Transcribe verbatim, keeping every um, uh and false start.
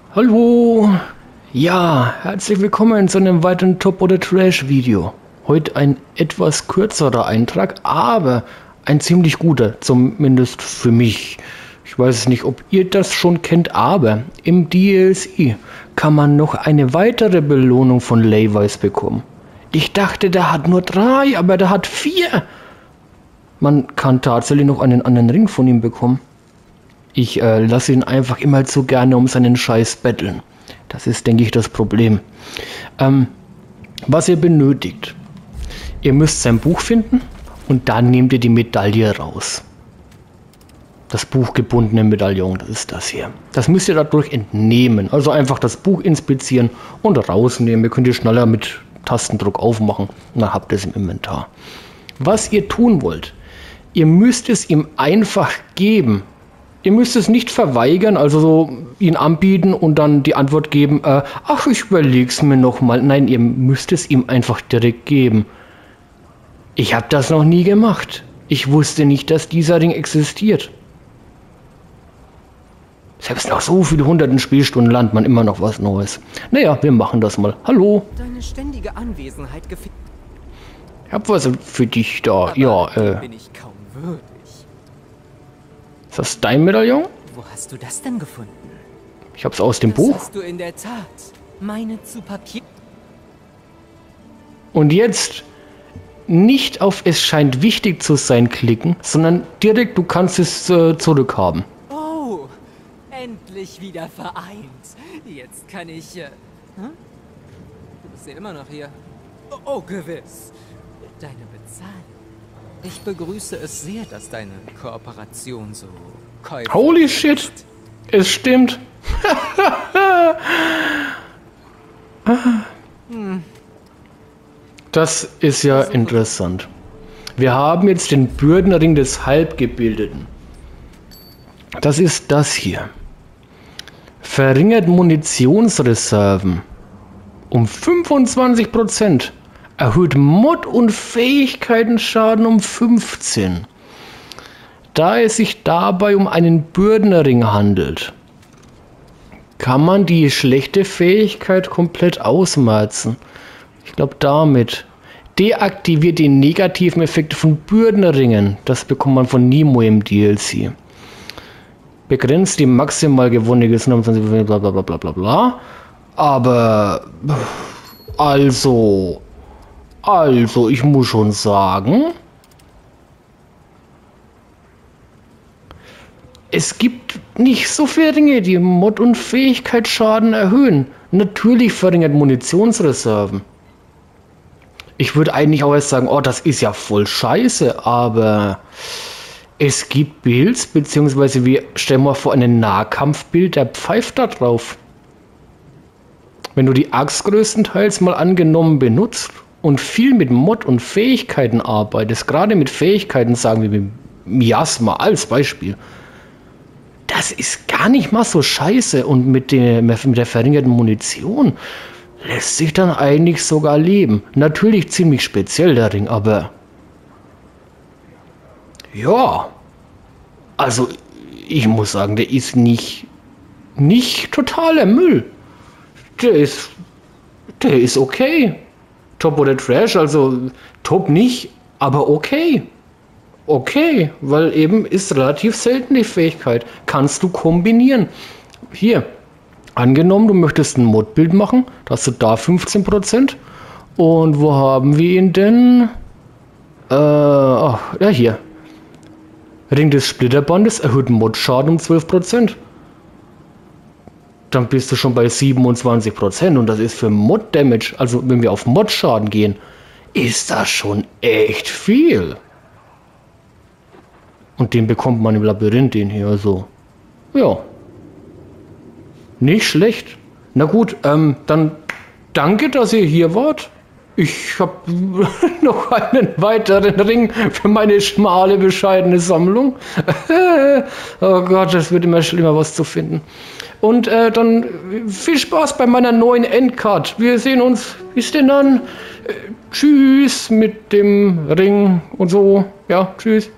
Hallo! Ja, herzlich willkommen zu einem weiteren Top oder Trash Video. Heute ein etwas kürzerer Eintrag, aber ein ziemlich guter, zumindest für mich. Ich weiß nicht, ob ihr das schon kennt, aber im D L C kann man noch eine weitere Belohnung von Levi's bekommen. Ich dachte, der hat nur drei, aber der hat vier. Man kann tatsächlich noch einen anderen Ring von ihm bekommen. Ich äh, lasse ihn einfach immer zu gerne um seinen Scheiß betteln. Das ist, denke ich, das Problem. Ähm, was ihr benötigt. Ihr müsst sein Buch finden und dann nehmt ihr die Medaille raus. Das buchgebundene Medaillon, das ist das hier. Das müsst ihr dadurch entnehmen. Also einfach das Buch inspizieren und rausnehmen. Ihr könnt ihr schneller mit Tastendruck aufmachen und dann habt ihr es im Inventar. Was ihr tun wollt, ihr müsst es ihm einfach geben. Ihr müsst es nicht verweigern, also so ihn anbieten und dann die Antwort geben, äh, ach, ich überleg's mir nochmal. Nein, ihr müsst es ihm einfach direkt geben. Ich habe das noch nie gemacht. Ich wusste nicht, dass dieser Ring existiert. Selbst nach so vielen hunderten Spielstunden lernt man immer noch was Neues. Naja, wir machen das mal. Hallo. Deine ständige Anwesenheit gefällt. Ich hab was für dich da. Aber ja, äh. bin ich kaum würdig. Ist das dein Medaillon? Wo hast du das denn gefunden? Ich hab's aus dem Das Buch. hast du in der Tat. Meine zu Papier. Und jetzt nicht auf es scheint wichtig zu sein klicken, sondern direkt du kannst es äh, zurückhaben. Oh, endlich wieder vereint. Jetzt kann ich. Äh, hm? Du bist ja immer noch hier. Oh, oh, gewiss. Deine Bezahlung. Ich begrüße es sehr, dass deine Kooperation so käuflich Holy shit! Es stimmt. Das ist ja interessant. Wir haben jetzt den Bürdenring des Halbgebildeten. Das ist das hier. Verringert Munitionsreserven um fünfundzwanzig Prozent. Erhöht Mod- und Fähigkeitenschaden um fünfzehn. Da es sich dabei um einen Bürdenring handelt, kann man die schlechte Fähigkeit komplett ausmerzen. Ich glaube damit. Deaktiviert die negativen Effekte von Bürdenringen. Das bekommt man von Nemo im D L C. Begrenzt die maximal gewonnene Gesundheit, bla bla bla bla bla bla. Aber also, also ich muss schon sagen, es gibt nicht so viele Ringe, die Mod- und Fähigkeitsschaden erhöhen. Natürlich verringert Munitionsreserven. Ich würde eigentlich auch erst sagen, oh, das ist ja voll scheiße, aber es gibt Builds, beziehungsweise wir stellen mal vor, ein Nahkampfbild, der pfeift da drauf. Wenn du die Axt größtenteils mal angenommen benutzt und viel mit Mod und Fähigkeiten arbeitest, gerade mit Fähigkeiten, sagen wir mit Miasma als Beispiel, das ist gar nicht mal so scheiße und mit der, mit der verringerten Munition lässt sich dann eigentlich sogar leben. Natürlich ziemlich speziell der Ring, aber ja, also ich muss sagen, der ist nicht, nicht totaler Müll. Der ist, der ist okay. Top oder Trash, also top nicht, aber okay. Okay, weil eben ist relativ selten die Fähigkeit. Kannst du kombinieren. Hier, angenommen, du möchtest ein Modbild machen, da hast du da fünfzehn Prozent. Und wo haben wir ihn denn? Äh, oh, ja hier. Ring des Splitterbandes erhöht Mod-Schaden um zwölf Prozent. Dann bist du schon bei siebenundzwanzig Prozent und das ist für Mod-Damage, also wenn wir auf Mod-Schaden gehen, ist das schon echt viel. Und den bekommt man im Labyrinth, den hier, also, ja. Nicht schlecht. Na gut, ähm, dann danke, dass ihr hier wart. Ich habe noch einen weiteren Ring für meine schmale, bescheidene Sammlung. Oh Gott, das wird immer schlimmer, was zu finden. Und äh, dann viel Spaß bei meiner neuen Endcard. Wir sehen uns. Bis denn dann. Äh, tschüss mit dem Ring und so. Ja, tschüss.